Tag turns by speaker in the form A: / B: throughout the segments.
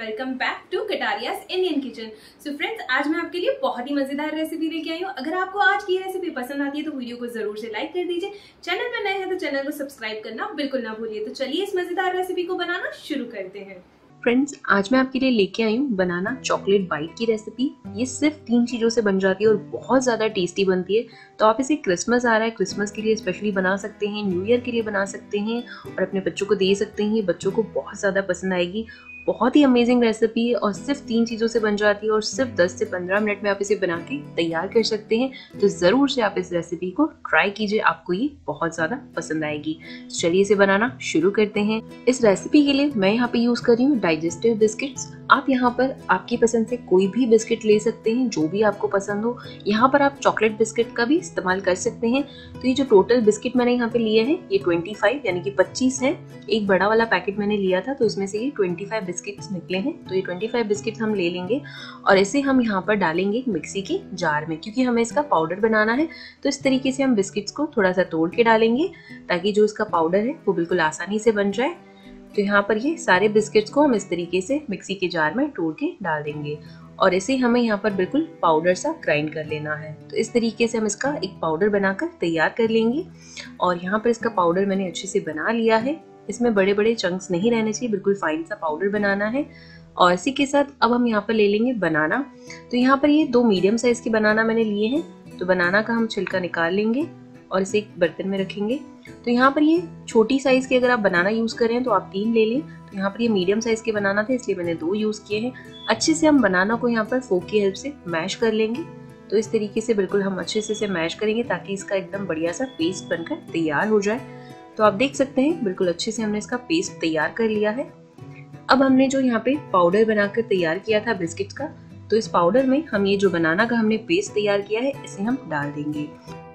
A: Welcome back to Katariya's Indian kitchen. So friends, आज मैं आपके लिए बहुत ही मजेदार रेसिपी लेके आई हूँ। अगर आपको आज की रेसिपी पसंद आती है तो वीडियो को जरूर से लाइक कर दीजिए। चैनल में नए हैं तो चैनल को सब्सक्राइब करना बिल्कुल ना भूलिए। तो चलिए इस मजेदार रेसिपी को बनाना शुरू करते हैं।
B: फ्रेंड्स, आज मैं आपके लिए लेके आई हूँ बनाना चॉकलेट बाइट की रेसिपी। ये सिर्फ 3 चीज़ों से बन जाती है और बहुत ज़्यादा टेस्टी बनती है। तो आप इसे क्रिसमस आ रहा है, क्रिसमस के लिए स्पेशली बना सकते हैं, न्यू ईयर के लिए बना सकते हैं और अपने बच्चों को दे सकते हैं। बच्चों को बहुत ज़्यादा पसंद आएगी। बहुत ही अमेजिंग रेसिपी है और सिर्फ 3 चीज़ों से बन जाती है और सिर्फ 10 से 15 मिनट में आप इसे बना के तैयार कर सकते हैं। तो ज़रूर से आप इस रेसिपी को ट्राई कीजिए, आपको ये बहुत ज़्यादा पसंद आएगी। चलिए इसे बनाना शुरू करते हैं। इस रेसिपी के लिए मैं यहाँ पे यूज़ कर रही हूँ डाइजेस्टिव बिस्किट्स। आप यहाँ पर आपकी पसंद से कोई भी बिस्किट ले सकते हैं, जो भी आपको पसंद हो। यहाँ पर आप चॉकलेट बिस्किट का भी इस्तेमाल कर सकते हैं। तो ये जो टोटल बिस्किट मैंने यहाँ पे लिए हैं ये 25 यानी कि 25 है। एक बड़ा वाला पैकेट मैंने लिया था तो इसमें से ये 25 बिस्किट्स निकले हैं। तो ये 25 बिस्किट्स हम ले लेंगे और इसे हम यहाँ पर डालेंगे मिक्सी के जार में, क्योंकि हमें इसका पाउडर बनाना है। तो इस तरीके से हम बिस्किट्स को थोड़ा सा तोड़ के डालेंगे ताकि जो इसका पाउडर है वो बिल्कुल आसानी से बन जाए। तो यहाँ पर ये सारे बिस्किट्स को हम इस तरीके से मिक्सी के जार में तोड़ के डाल देंगे और इसे हमें यहाँ पर बिल्कुल पाउडर सा ग्राइंड कर लेना है। तो इस तरीके से हम इसका एक पाउडर बनाकर तैयार कर लेंगे। और यहाँ पर इसका पाउडर मैंने अच्छे से बना लिया है। इसमें बड़े बड़े चंक्स नहीं रहने चाहिए, बिल्कुल फाइन सा पाउडर बनाना है। और इसी के साथ अब हम यहाँ पर ले लेंगे बनाना। तो यहाँ पर ये 2 मीडियम साइज के बनाना मैंने लिए हैं। तो बनाना का हम छिलका निकाल लेंगे और इसे एक बर्तन में रखेंगे। तो यहाँ पर ये छोटी साइज के अगर आप बनाना यूज करें तो आप 3 ले लें। तो यहाँ पर ये मीडियम साइज के बनाना थे इसलिए मैंने 2 यूज किए हैं। अच्छे से हम बनाना को यहाँ पर फोक की हेल्प से मैश कर लेंगे। तो इस तरीके से बिल्कुल हम अच्छे से इसे मैश करेंगे ताकि इसका एकदम बढ़िया सा पेस्ट बनकर तैयार हो जाए। तो आप देख सकते हैं बिल्कुल अच्छे से हमने इसका पेस्ट तैयार कर लिया है। अब हमने जो यहाँ पे पाउडर बनाकर तैयार किया था बिस्किट्स का, तो इस पाउडर में हम ये जो बनाना का हमने पेस्ट तैयार किया है इसे हम डाल देंगे।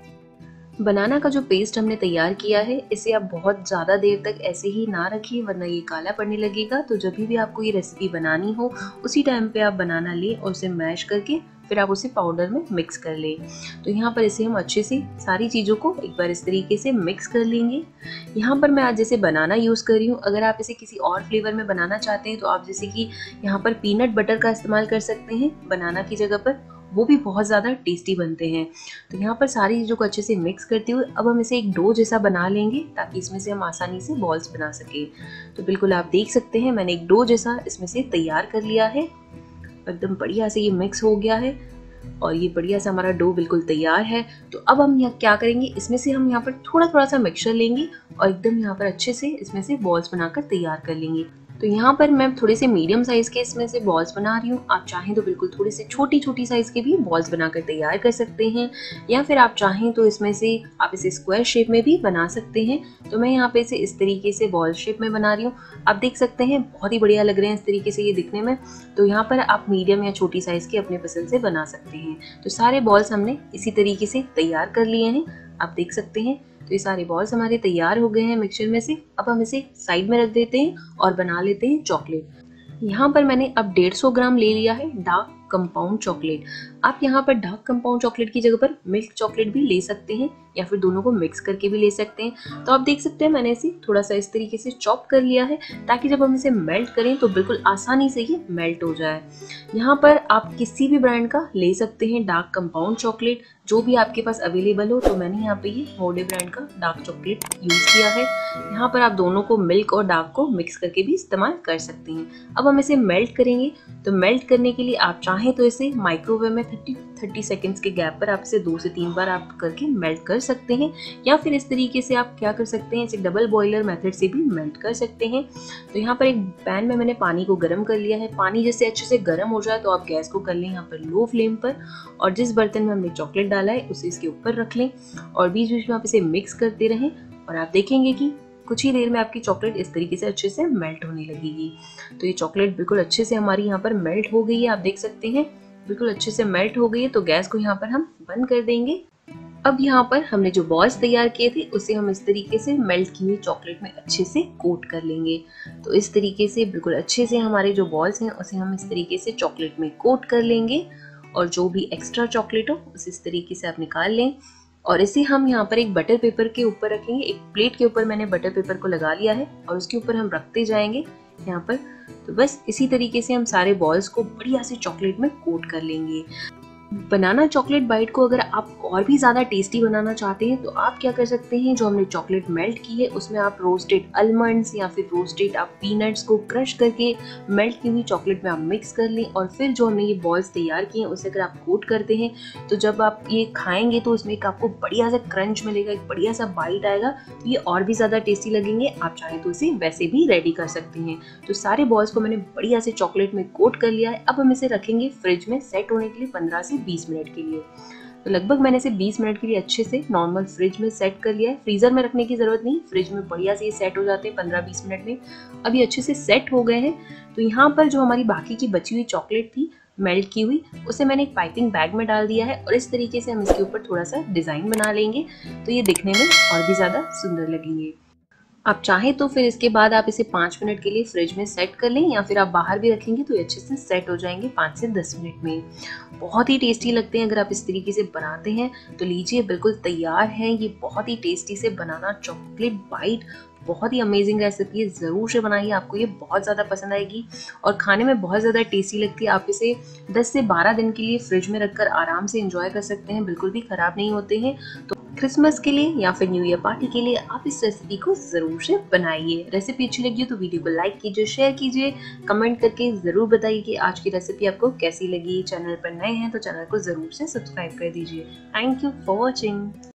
B: बनाना का जो पेस्ट हमने तैयार किया है इसे आप बहुत ज़्यादा देर तक ऐसे ही ना रखिए, वरना ये काला पड़ने लगेगा। तो जब भी आपको ये रेसिपी बनानी हो उसी टाइम पे आप बनाना लें और उसे मैश करके फिर आप उसे पाउडर में मिक्स कर लें। तो यहाँ पर इसे हम अच्छे से सारी चीज़ों को एक बार इस तरीके से मिक्स कर लेंगे। यहाँ पर मैं आज जैसे बनाना यूज़ कर रही हूँ, अगर आप इसे किसी और फ्लेवर में बनाना चाहते हैं तो आप जैसे कि यहाँ पर पीनट बटर का इस्तेमाल कर सकते हैं बनाना की जगह पर, वो भी बहुत ज़्यादा टेस्टी बनते हैं। तो यहाँ पर सारी चीज़ों को अच्छे से मिक्स करते हुए अब हम इसे एक डो जैसा बना लेंगे ताकि इसमें से हम आसानी से बॉल्स बना सकें। तो बिल्कुल आप देख सकते हैं मैंने एक डो जैसा इसमें से तैयार कर लिया है। एकदम बढ़िया से ये मिक्स हो गया है और ये बढ़िया सा हमारा डो बिल्कुल तैयार है। तो अब हम यहाँ क्या करेंगे, इसमें से हम यहाँ पर थोड़ा थोड़ा सा मिक्सचर लेंगे और एकदम यहाँ पर अच्छे से इसमें से बॉल्स बनाकर तैयार कर लेंगे। तो यहाँ पर मैं थोड़े से मीडियम साइज के इसमें से बॉल्स बना रही हूँ। आप चाहें तो बिल्कुल थोड़ी सी छोटी छोटी साइज के भी बॉल्स बनाकर तैयार कर सकते हैं, या फिर आप चाहें तो इसमें से आप इसे स्क्वायर शेप में भी बना सकते हैं। तो मैं यहाँ पे इसे इस तरीके से बॉल शेप में बना रही हूँ। आप देख सकते हैं बहुत ही बढ़िया लग रहे हैं इस तरीके से ये दिखने में। तो यहाँ पर आप मीडियम या छोटी साइज के अपने पसंद से बना सकते हैं। तो सारे बॉल्स हमने इसी तरीके से तैयार कर लिए हैं, आप देख सकते हैं। तो ये सारे बॉल्स हमारे तैयार हो गए हैं मिक्सचर में से। अब हम इसे साइड में रख देते हैं और बना लेते हैं चॉकलेट। यहाँ पर मैंने अब 150 ग्राम ले लिया है डार्क कंपाउंड चॉकलेट। आप यहाँ पर डार्क कंपाउंड चॉकलेट की जगह पर मिल्क चॉकलेट भी ले सकते हैं या फिर दोनों को मिक्स करके भी ले सकते हैं। तो आप देख सकते हैं मैंने इसे थोड़ा सा इस तरीके से चॉप कर लिया है ताकि जब हम इसे मेल्ट करें तो बिल्कुल आसानी से ये मेल्ट हो जाए। यहाँ पर आप किसी भी ब्रांड का ले सकते हैं डार्क कंपाउंड चॉकलेट, जो भी आपके पास अवेलेबल हो। तो मैंने यहाँ पे ये मोडे ब्रांड का डार्क चॉकलेट यूज किया है। यहाँ पर आप दोनों को मिल्क और डार्क को मिक्स करके भी इस्तेमाल कर सकते हैं। अब हम इसे मेल्ट करेंगे। तो मेल्ट करने के लिए आप चाहें तो इसे माइक्रोवेव में 30 सेकेंड्स के गैप पर आप इसे 2 से 3 बार आप करके मेल्ट कर सकते हैं, या फिर इस तरीके से आप क्या कर सकते हैं, इसे डबल बॉयलर मेथड से भी मेल्ट कर सकते हैं। तो यहाँ पर एक पैन में मैंने पानी को गर्म कर लिया है। पानी जैसे अच्छे से गर्म हो जाए तो आप गैस को कर लें यहाँ पर लो फ्लेम पर, और जिस बर्तन में हमने चॉकलेट डाला है उसे इसके ऊपर रख लें और बीच बीच में आप इसे मिक्स करते रहें। और आप देखेंगे कि कुछ ही देर में आपकी चॉकलेट इस तरीके से अच्छे से मेल्ट होने लगेगी। तो ये चॉकलेट बिल्कुल अच्छे से हमारी यहाँ पर मेल्ट हो गई है, आप देख सकते हैं बिल्कुल अच्छे से मेल्ट हो गई है। तो गैस को यहाँ पर हम बंद कर देंगे। अब यहाँ पर हमने जो बॉल्स तैयार किए थे उसे हम इस तरीके से मेल्ट की हुई चॉकलेट में अच्छे से कोट कर लेंगे। तो इस तरीके से बिल्कुल अच्छे से हमारे जो बॉल्स हैं उसे हम इस तरीके से चॉकलेट में कोट कर लेंगे और जो भी एक्स्ट्रा चॉकलेट हो उसे इस तरीके से आप निकाल लें। और इसे हम यहाँ पर एक बटर पेपर के ऊपर रखेंगे। एक प्लेट के ऊपर मैंने बटर पेपर को लगा लिया है और उसके ऊपर हम रखते जाएंगे यहाँ पर। तो बस इसी तरीके से हम सारे बॉल्स को बढ़िया से चॉकलेट में कोट कर लेंगे। बनाना चॉकलेट बाइट को अगर आप और भी ज़्यादा टेस्टी बनाना चाहते हैं तो आप क्या कर सकते हैं, जो हमने चॉकलेट मेल्ट की है उसमें आप रोस्टेड आलमंड्स या फिर रोस्टेड आप पीनट्स को क्रश करके मेल्ट की हुई चॉकलेट में आप मिक्स कर लें और फिर जो हमने ये बॉल्स तैयार किए हैं उसे अगर आप कोट करते हैं तो जब आप ये खाएंगे तो उसमें एक आपको बढ़िया सा क्रंच मिलेगा, एक बढ़िया सा बाइट आएगा, तो ये और भी ज़्यादा टेस्टी लगेंगे। आप चाहें तो इसे वैसे भी रेडी कर सकते हैं। तो सारे बॉल्स को मैंने बढ़िया से चॉकलेट में कोट कर लिया है। अब हम इसे रखेंगे फ्रिज में सेट होने के लिए 15 से 20 मिनट के लिए। तो लगभग मैंने इसे 20 मिनट के लिए अच्छे से नॉर्मल फ्रिज में सेट कर लिया है। फ्रीजर में रखने की जरूरत नहीं, फ्रिज में बढ़िया से ये सेट हो जाते हैं 15-20 मिनट में। अब ये अच्छे से सेट हो गए हैं। तो यहाँ पर जो हमारी बाकी की बची हुई चॉकलेट थी मेल्ट की हुई, उसे मैंने एक पाइपिंग बैग में डाल दिया है और इस तरीके से हम इसके ऊपर थोड़ा सा डिजाइन बना लेंगे तो ये दिखने में और भी ज्यादा सुंदर लगेंगे। आप चाहें तो फिर इसके बाद आप इसे 5 मिनट के लिए फ्रिज में सेट कर लें या फिर आप बाहर भी रखेंगे तो ये अच्छे से सेट हो जाएंगे 5 से 10 मिनट में। बहुत ही टेस्टी लगते हैं अगर आप इस तरीके से बनाते हैं। तो लीजिए, बिल्कुल तैयार है ये बहुत ही टेस्टी से बनाना चॉकलेट बाइट। बहुत ही अमेजिंग रेसिपी है, ज़रूर से बनाइए, आपको ये बहुत ज़्यादा पसंद आएगी और खाने में बहुत ज़्यादा टेस्टी लगती है। आप इसे 10 से 12 दिन के लिए फ्रिज में रखकर आराम से एंजॉय कर सकते हैं, बिल्कुल भी ख़राब नहीं होते हैं। तो क्रिसमस के लिए या फिर न्यू ईयर पार्टी के लिए आप इस रेसिपी को ज़रूर से बनाइए। रेसिपी अच्छी लगी हो तो वीडियो को लाइक कीजिए, शेयर कीजिए, कमेंट करके ज़रूर बताइए कि आज की रेसिपी आपको कैसी लगी। चैनल पर नए हैं तो चैनल को ज़रूर से सब्सक्राइब कर दीजिए। Thank you for watching.